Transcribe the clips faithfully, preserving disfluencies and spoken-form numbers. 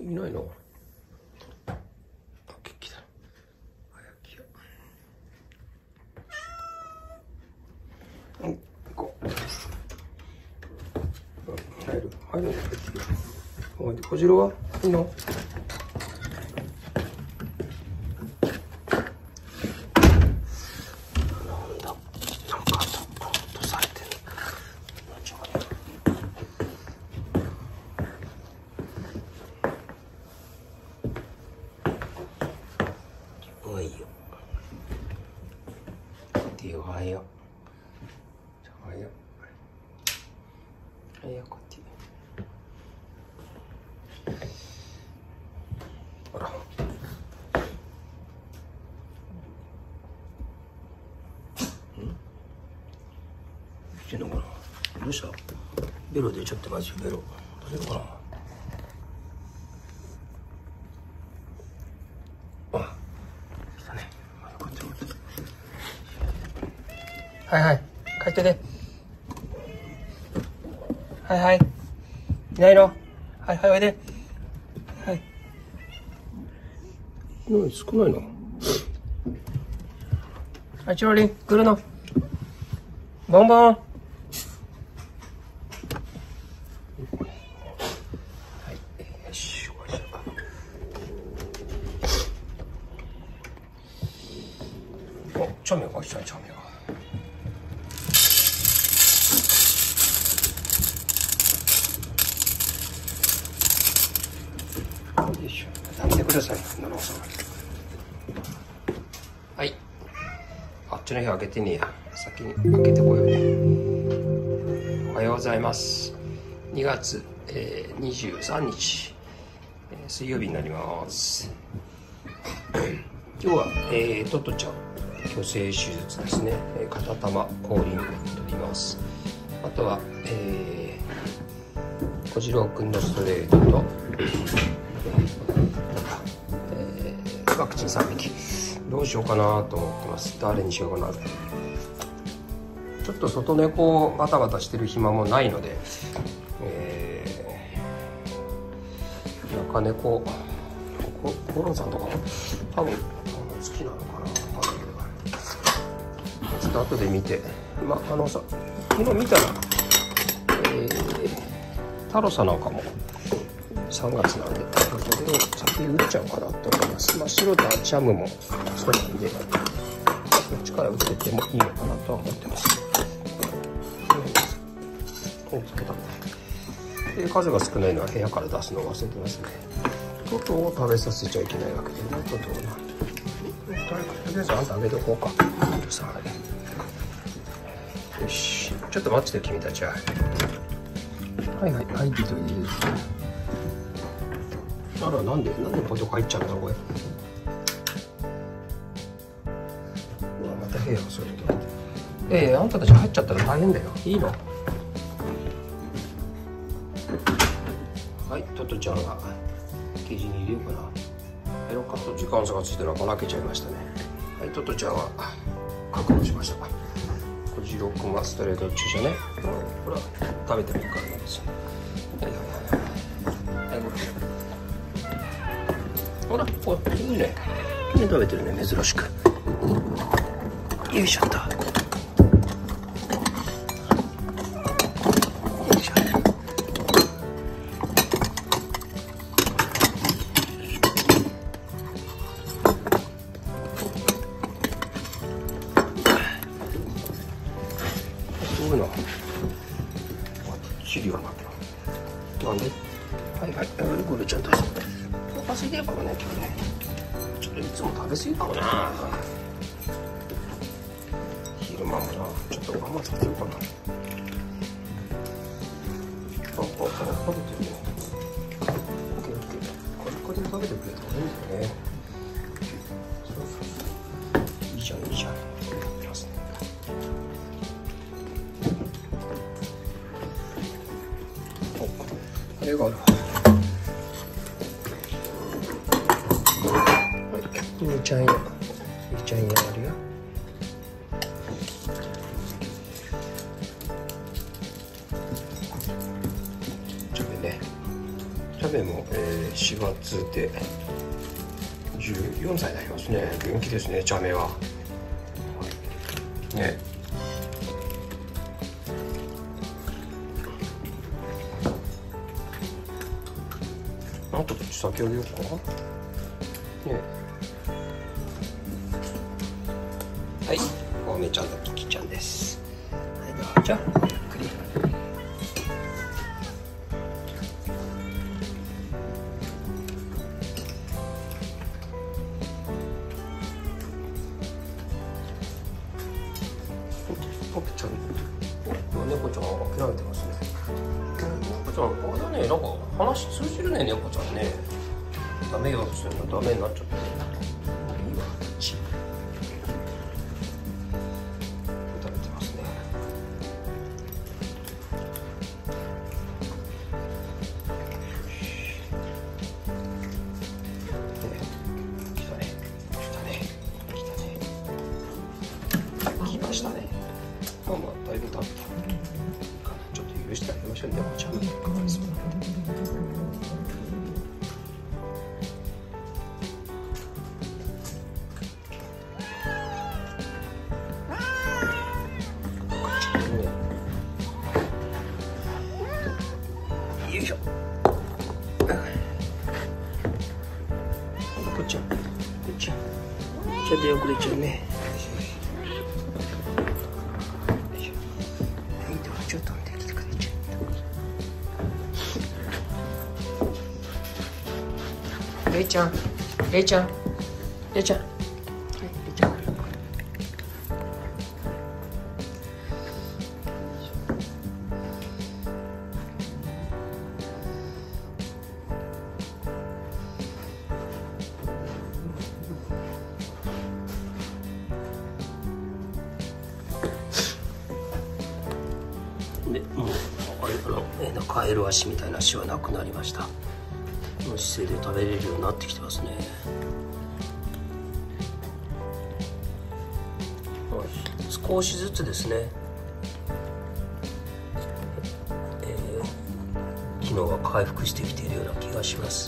いないの。あ、来た。早きや。うん、行こう。入る、入る。おい、小次郎はいいの？おいよ。で、おはよう。おはよう。おはよう、こっち。ほら。してんのかな。どうした？ベロ出ちゃってマジベロ。どうしようかな。あ、来たね。こっちこっち。はいはい。帰ってね。はいはい。いないの？はいはい、おいで。はい。何少ないの？はい、チロリン、来るの？ボンボン。お、調味料が一緒に調味料が。よいしょ。食べてください。七尾さん。はい。あっちの部屋開けてねえや。先に開けてこようね。おはようございます。にがつ、えー、にじゅうさんにち、えー、水曜日になります。今日は、えー、トトちゃん。去勢手術ですね。片玉後輪取ります。あとは、えー、小次郎くんのストレートと、えー、ワクチンさんびき。どうしようかなと思ってます。誰にしようかな。ちょっと外猫バタバタしてる暇もないので、えー、中猫、コロンさんとかも多分好きなのかな。ちょっと後で見て、まあ、あのさ、昨日見たら、えー、タロサなんかもさんがつなんで、それを先に打っちゃおうかなと思います。まあ、白とチャムもそうなんで、こっちから打っててもいいのかなとは思ってます。お、つけたんだ。で、数が少ないのは部屋から出すのを忘れてますね。トトを食べさせちゃいけないわけで、トトをな。とりあえずあんたあげとこうか。さあ、よし、ちょっと待ってて君たちは。はいはい、入ってといいです。あら、なんで、なんでポテト入っちゃうんだろう、これ。うわ、また部屋がそれと。ええー、あんたたち入っちゃったら大変だよ。いいの？はい、トトちゃんがケージに入れようかな。ペロカット時間差がついてるからばらけちゃいましたね。はい、トトちゃんは確保しました。小次郎くんはストレート注射ね。これは食べてもいいからなんですよ。はいはいはい。はい、ほら、ほら、いいね。いいね、食べてるね、珍しく。よいしょっと。よいしょ。そういうの。バッチリはな。なんで？はいはい、ゴルちゃんと。おかしいでかもね、今日ね。ちょっといつも食べ過ぎかもな。昼間もな、ちょっと我慢させてるかな。あ、あ、あ、食べてるね。オッケーオッケー。これこれで食べてくれた方がいいんだよね。そうそうそう。いいじゃん、いいじゃん。あれがある。みーちゃんや、みーちゃんやあるよ。チャベね。チャベも、えー、しがつでじゅうよんさいになりますね。元気ですね、茶目は。はい、ね。あとどっち先あげようか。ね。はい、おめちゃんとキキちゃんです。はい、どうぞ。ゆっくり。ポケちゃん、猫ちゃんは諦めてますね。猫ちゃん、あれだね、なんか話通じるね、猫ちゃんね。ダメよとしてるのダメになっちゃったね。いいわ、ち。食べてますね。来たね、来たね、来たね。来ましたね。まあまあ、だいぶ経った。ちょっと許してあげましょうね、猫ちゃん。かわいそうなんで。よいしょ。こっちゃん、こっちゃん。こっちゃん出遅れちゃうね。ちょっと飛んできてくれちゃった。レイちゃん、レイちゃん、レイちゃん、はい、レイちゃん。でもうあの、えー、カエル足みたいな足はなくなりました。この姿勢で食べれるようになってきてますね。少しずつですね、えー、機能が回復してきているような気がします。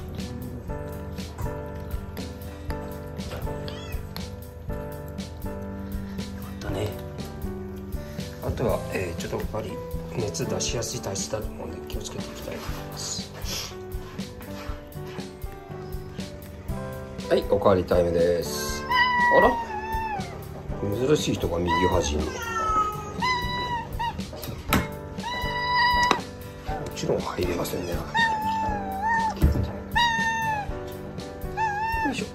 あとは、えー、ちょっとやっぱり熱出しやすい体質だと思うので気をつけていきたいと思います。はい、おかわりタイムです。あら、珍しい人が右端に。もちろん入れませんね。よいしょ。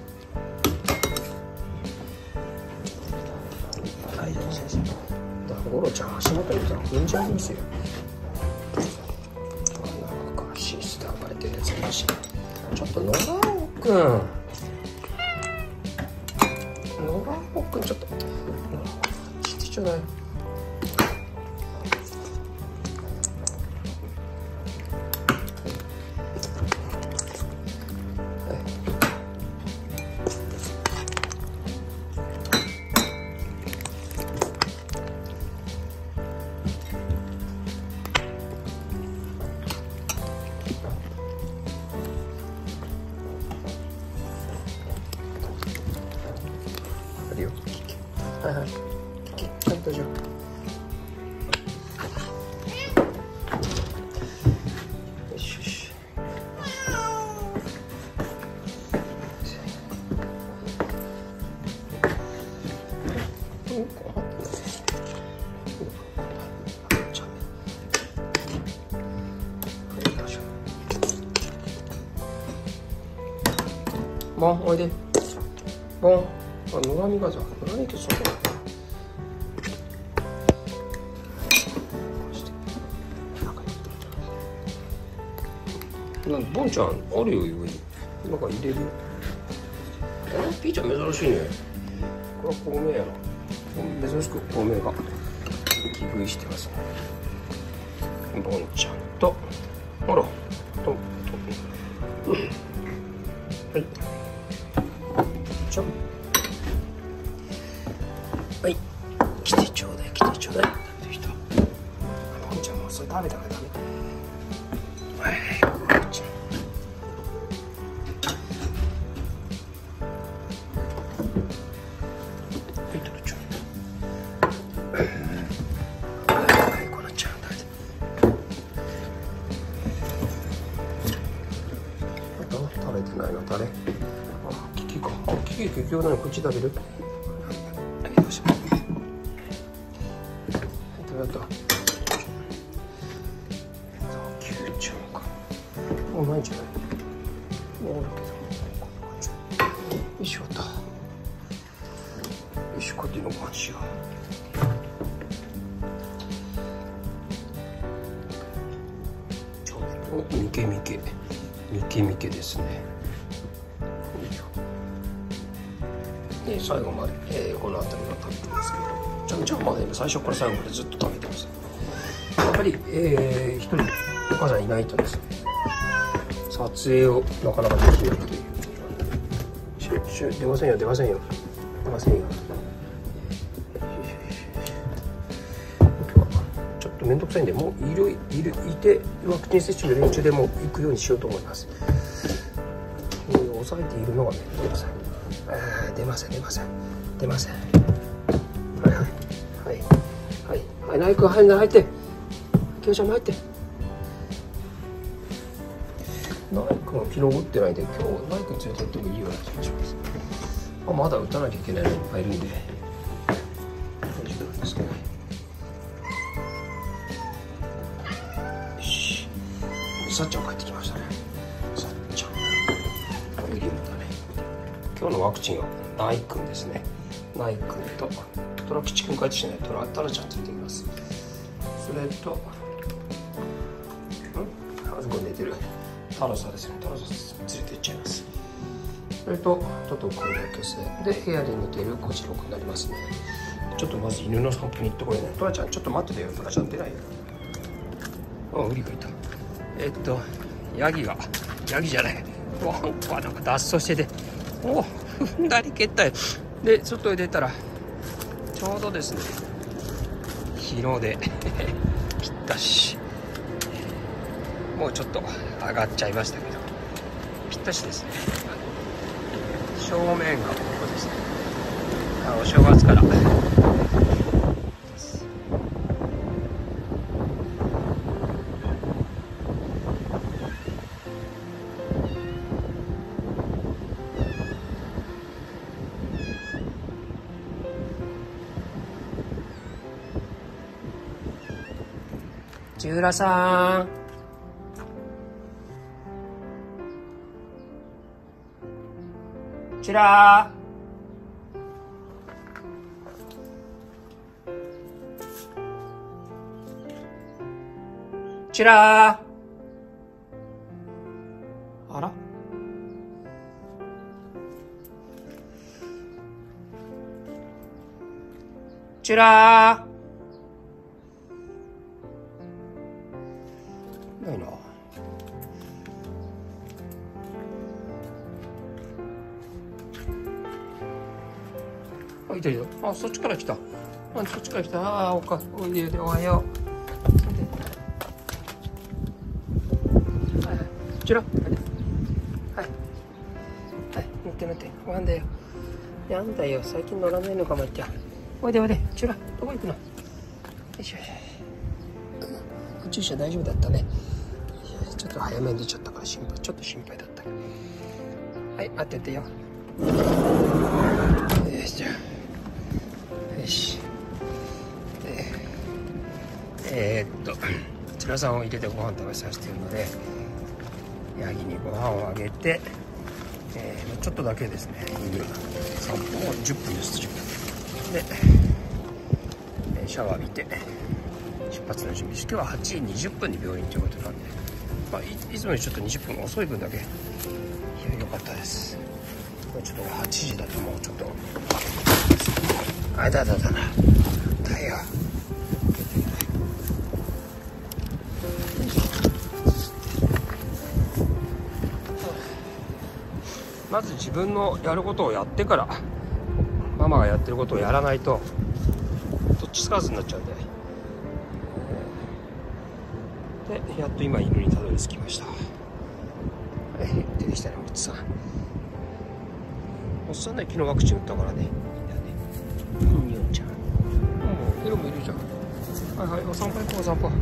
はい、先生。ゴロちゃん足元にいたら踏んじゃいますよ。なんか寝室で暴れてるやついるし。ちょっと野良尾くん、野良尾くんちょっと聞いてちょうだい。はいはい、ちゃんとじゃよしよし。ボンおいで。ボン。あ、野良みがさ、野良みってそこだ。なんボンちゃんあるよ、上に。なんか入れるよ。あ、ピーちゃん珍しいね。これは孔明やな。珍しく孔明が息食いしてますね。ボンちゃんと、あら、と、と、うん、はい。ちょ。はい。来てちょうだい、来てちょうだい。食べてきた。ボンちゃんもそれ食べたらダメ。はい。ボンちゃん。 れあキキかあキキ結局何こっち食べるはいよいしょはい食べたきゅうちゅうかもうないんじゃないもうあるけどこんな感じよいしょとよいしょこうやっての感じがおみけみけみけみけですねで最後まで、えー、この辺りは食べてますけどちゃんちゃんまで最初から最後までずっと食べてますやっぱり、えー、一人お母さんいないとですね撮影をなかなかできないというシュシュ出ませんよ出ませんよ出ませんよちょっと面倒くさいんでもういるいるいてワクチン接種の連中でも行くようにしようと思います。抑えているのが面倒くさい。えー、出ません出ません出ません。はいはいはいはいはいナイク入んな入って。きょうちゃんも入って。ナイクは昨日打ってないんで今日ナイク連れて行ってもいいような気がします。あまだ打たなきゃいけないのいっぱいいるんで大丈夫なんですけどね。さっちゃん帰ってきましたね。さっちゃん。ウィリアムだね。今日のワクチンはナイ君ですね。ナイ君とトラ吉君帰ってきてないトラタラちゃんついてきます。それと、ん？あそこに寝てるタラサですね。タラサ連れて行っちゃいます。それとトト君の消せで部屋で寝てるコチロ君になりますね。ちょっとまず犬の散歩に行ってこいね。トラちゃんちょっと待っててよ。トラちゃん出ないよ。あ、ウリがいた。えっと、ヤギが、ヤギじゃない、ワンコはなんか脱走してて、お踏んだり蹴ったり、で、外へ出たら、ちょうどですね、日の出、ぴったし、もうちょっと上がっちゃいましたけど、ぴったしですね。正面がここですね。あのお正月から。チューラさん。チュラー。チュラー。あら。チュラー。ないな。あ、いたいた。あ、そっちから来た。あ、そっちから来た。ああ、おか、おいでおいで、おはよう。はいはい。こちら。はい。はい。はい。乗って乗って。ご飯だよ。やんだよ。最近乗らないのかもって。おいでおいで。こちら。どこ行くの。よいしょ。注射大丈夫だったね。ちょっと早めに出ちゃったから心配、ちょっと心配だったけど。はい、待っててよ。よし、じゃあ。よし。えー、っと、つらさんを入れてご飯食べさせてるので、ヤギにご飯をあげて、えー、ちょっとだけですね、犬散歩をじゅっぷんです、じゅっぷん。で、シャワー浴びて、出発の準備して、今日ははちじにじゅっぷんに病院ということなんで、まあ、い, いつもよりちょっとにじゅっぷん遅い分だけ、いや、良かったです。ちょっとはちじだともうちょっと、あれだだだな、だよ。まず自分のやることをやってから、ママがやってることをやらないと、どっちつかずになっちゃうんで。で、やっと今犬にたどり着きました。はい、出てきたね、おっさん。おっさんね、昨日ワクチン打ったからね。いいんだね。うん、よんちゃん。うん、エロもいるじゃん。はいはい、お散歩行こう、お散歩。おお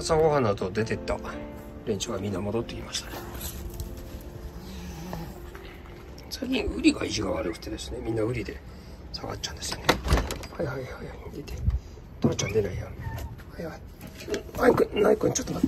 朝ごはんなど出てった連中がみんな戻ってきましたね。最近ウリが意地が悪くてですね、みんなウリで下がっちゃうんですよね。はいはいはい、出て。トラちゃん出ないや。はいはい。ナイ君、ナイ君ちょっと待って。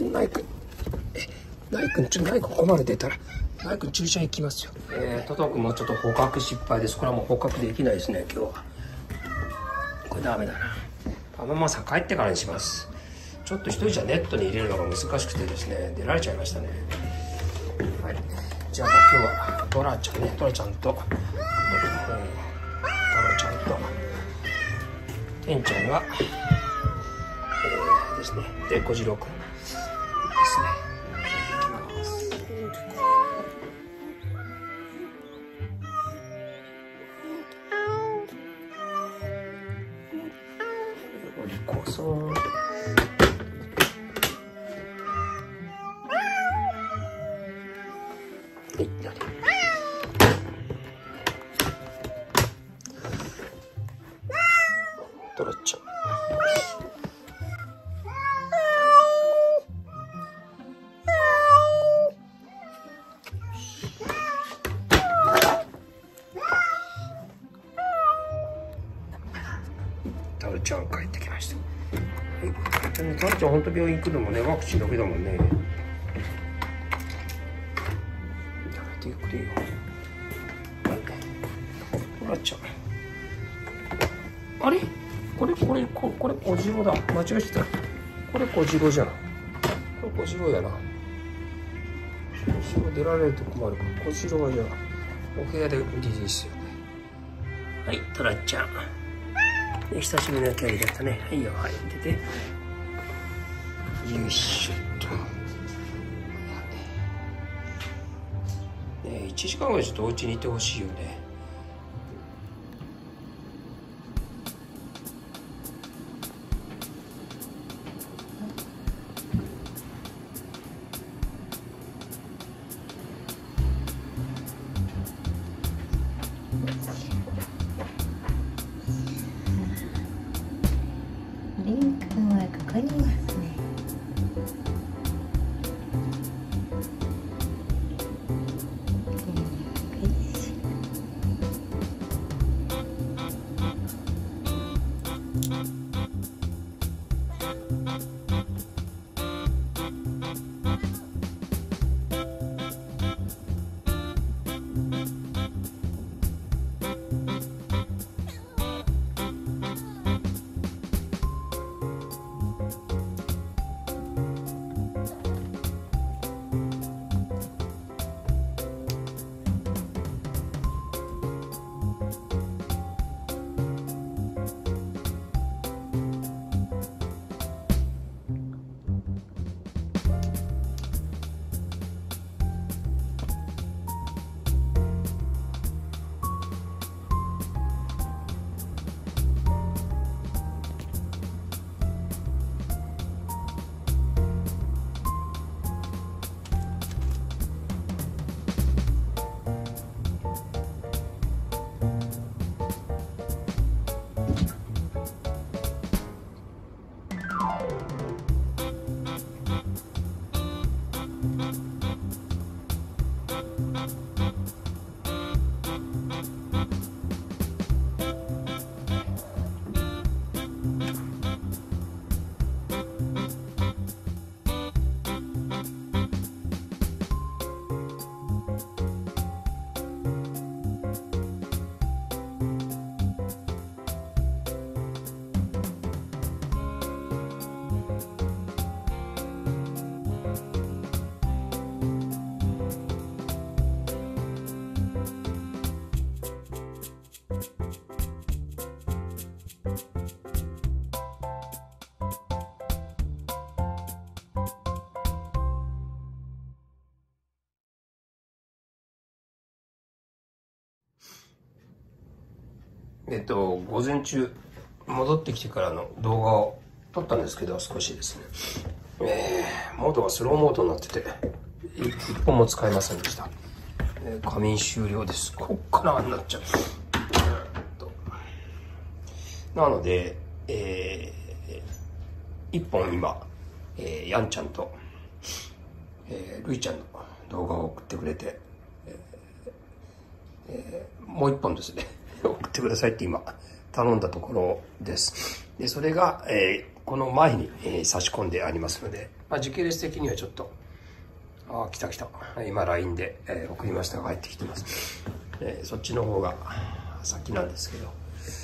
ナイ君。え、ナイ君、ちょっとナイ君ここまで出たら、ナイ君注射行きますよ。えー、トト君もちょっと捕獲失敗です。これはもう捕獲できないですね、今日は。これダメだな。あ、ママさん帰ってからにします。ちょっと一人じゃネットに入れるのが難しくてですね、出られちゃいましたね。はい。じゃあ今日はトラちゃんね、トラちゃんと、うん、トラちゃんと、テンちゃんが、えー、ですね、で、小次郎くんですね。いきます。お利口さん。トラちゃん。タルちゃん帰ってきました。タルちゃん本当病院来るのもね、ワクチンだけだもんね。やめてくれよ。トラちゃん。あれこれこれここれ小次郎だ。間違えてた。これ小次郎じゃん。これ小次郎やな。小次郎出られると困るから。小次郎はじゃあお部屋でリリースよ。はい、トラちゃん。久しぶりのキャリーだったね。はいよ、はい、出て。よいしょっと。ねえ、いちじかんぐらいちょっとお家にいてほしいよね。 リン君はここにいますね。 えっと、午前中、戻ってきてからの動画を撮ったんですけど、少しですね。えー、モードがスローモードになってて、一本も使えませんでした。えー、仮眠終了です。こっからになっちゃう。なので、えー、一本今、 えー、やんちゃんと、えー、るいちゃんの動画を送ってくれて、えーえー、もう一本ですね送ってくださいって今頼んだところです。でそれが、えー、この前に、えー、差し込んでありますので、まあ、時系列的にはちょっと、ああ来た来た、今 ライン で、えー、送りましたが入ってきてます、えー、そっちの方が先なんですけど、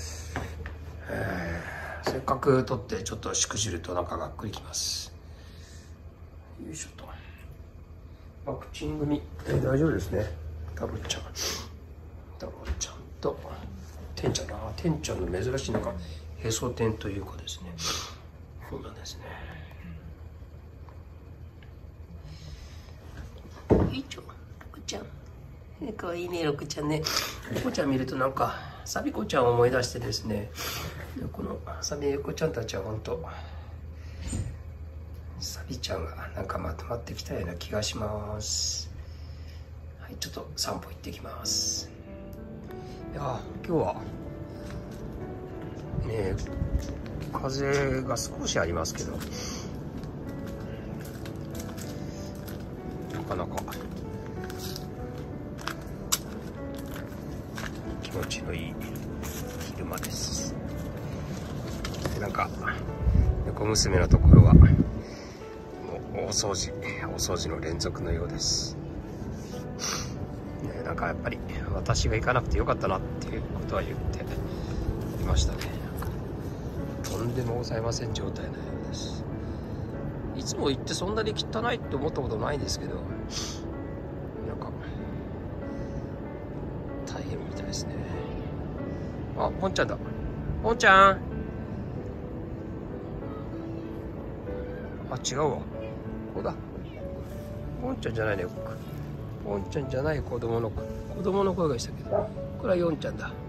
えー、せっかく撮ってちょっとしくじるとなんかがっくりきます。よいしょと。ワクチン組、えー、大丈夫ですね。太郎ちゃん太郎ちゃんとてんちゃんな。てんちゃんの珍しいなんかへそ天というかですね、そうなんですね。よいしょ、ろくちゃんかわいいね。ろくちゃんね、ろくちゃん見るとなんかサビコちゃんを思い出してですね、このサビコちゃんたちは本当サビちゃんがなんかまとまってきたような気がします。はい、ちょっと散歩行ってきます。いや今日はね風が少しありますけど、なかなか気持ちのいい昼間です。でなんか猫娘のところはもう大掃除大掃除の連続のようです、ね、なんかやっぱり私が行かなくてよかったなっていうことは言っていましたね。とんでもございません状態のようです。いつも行ってそんなに汚いって思ったことないですけど、なんか大変みたいですね。あ、ポンちゃんだ。ポンちゃん。あ、違うわ。ここだ。ポンちゃんじゃないね。ポンちゃんじゃない子供の子。子供の声がしたけど、これはヨンちゃんだ。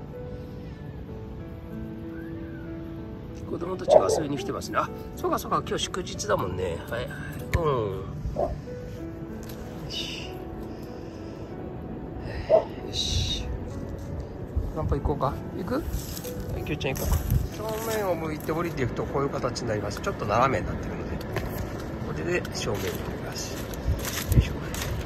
子供たちが遊びに来てますね。あ、そうかそうか、今日祝日だもんね。はいはい。うん。よし。よし。散歩行こうか。行く？はい、きゅうちゃん行こうか。正面を向いて降りていくとこういう形になります。ちょっと斜めになってるので、これで正面に降ります。よいしょ。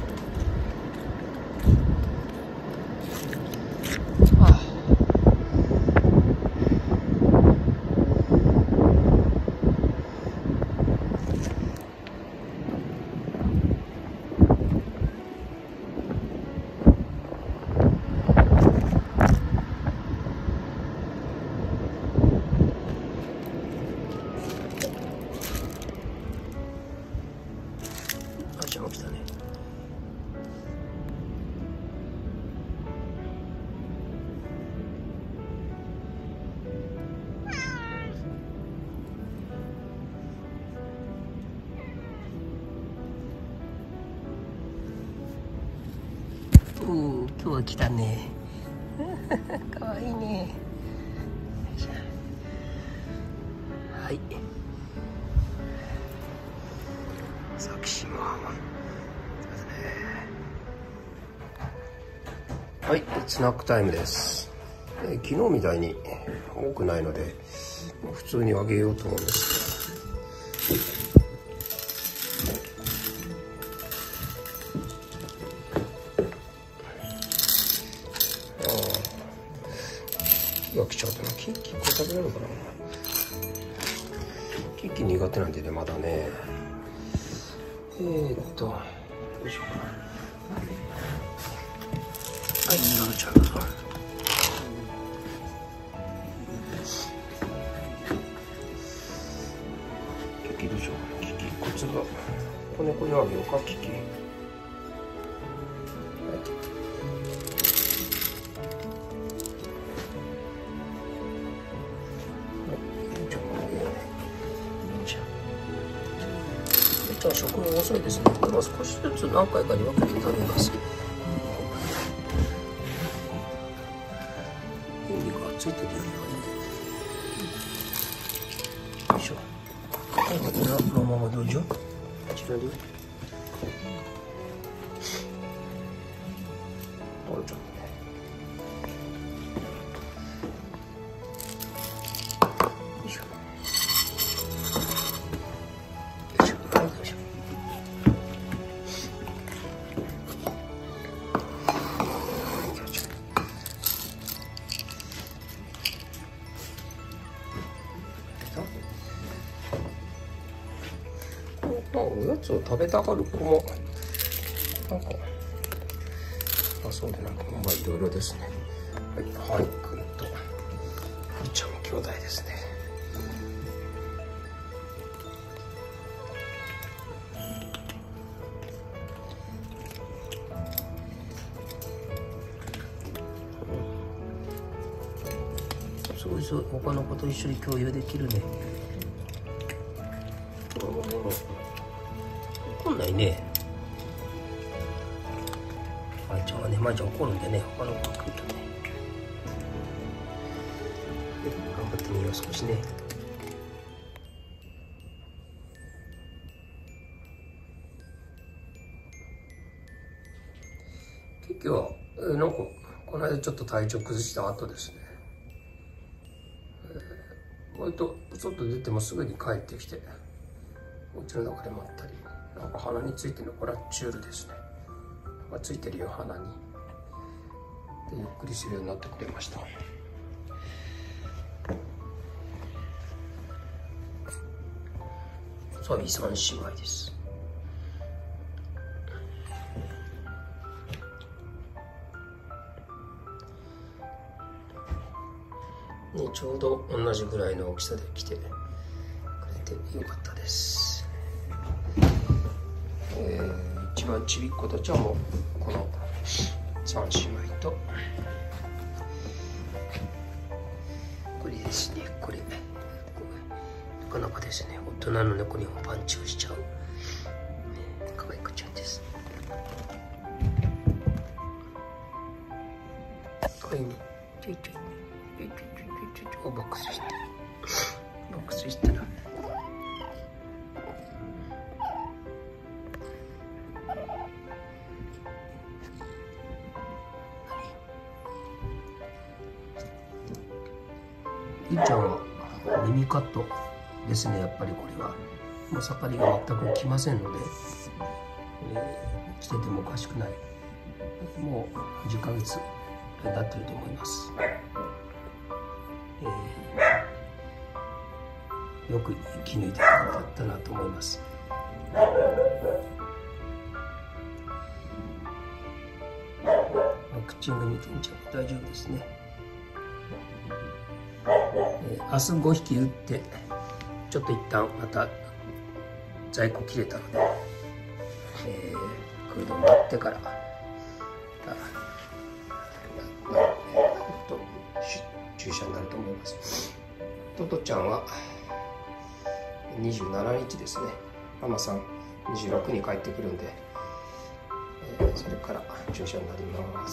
来たね。うん、今日は来たね。かわいいね。はい。佐喜島。はい、スナックタイムです。えー、昨日みたいに多くないので、普通にあげようと思うんですけど。ああ、が来ちゃうとな。キッキこれ食べれるのかな。キッキ苦手なんでね、まだね。えー、っと、よいしょ。はい、なるちゃんだ。キキどうしよう。キキ、こっちが子猫にあげようか、キキ。はい。食が遅いですね。まあ、少しずつ何回かに分けて食べます。筋肉がついてるよりはいい。よいしょ。はい、こちらのままどうぞ。こちらで。ポンちゃんね。よいしょ。よいしょ。 ツを食べたがる子もなんかあそうでなんかまあいろいろですね。はい、ハルくんとリちゃん兄弟ですね。そうそう、他の子と一緒に共有できるね。怒んないね。まいちゃんはね、まいちゃん怒るんでね、他の子が来るとね。頑張ってみよう、少しね。結局は、えー、なんか、この間ちょっと体調崩した後ですね。えー、割と外出てもすぐに帰ってきて、お家の中で待ったり、なんか鼻についてるの、これはチュールですね。ついてるよ、鼻に。で、ゆっくりするようになってくれました。さあ、三姉妹です。ね、ちょうど同じぐらいの大きさで来てくれてよかったです。えー、一番ちびっ子たちはもうこの三姉妹とこれですね。これなかなかですね、大人の猫にもパンチをしちゃうかわいくちゃんです。はいね、ちょいちょいちょいちょいちょいちょいちょいボックスしてボックスしたらりーちゃんは耳カットですね。やっぱりこれはもう盛りが全くきませんので、えー、しててもおかしくない。もうじゅっかげつ経ってると思います。えー、よく生き抜いてよかったなと思います。ワクチングにてんちゃん大丈夫ですね。えー、明日ごひき打ってちょっと一旦また在庫切れたので、えー、来るのを待ってからまた、まあ、と注射になると思います。トトちゃんはにじゅうしちにちですね。ママさんにじゅうろくに帰ってくるんで、えー、それから注射になります。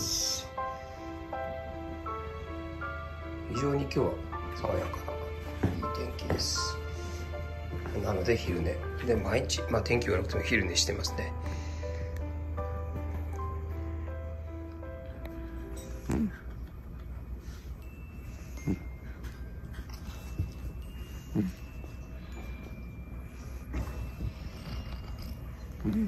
非常に今日は爽やかないい天気です。なので昼寝で毎日、まあ天気悪くても昼寝してますね。うん。うん。うん。うん。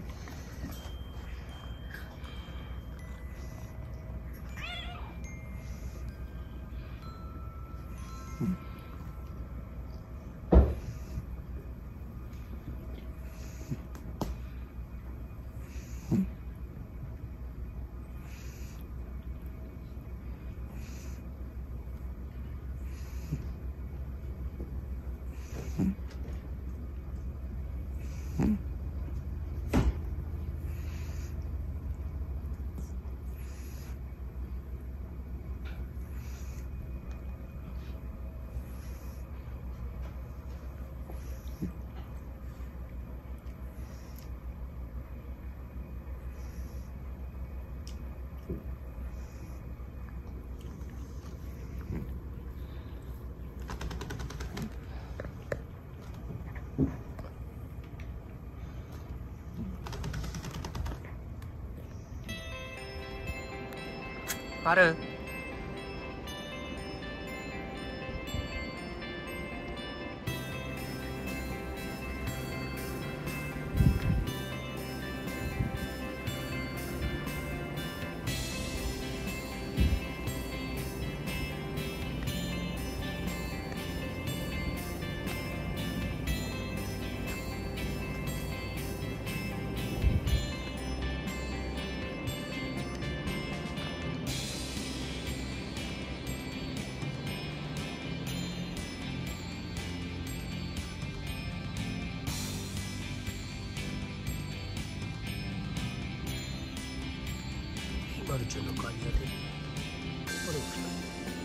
ある。 マルチューの感じが出る。これも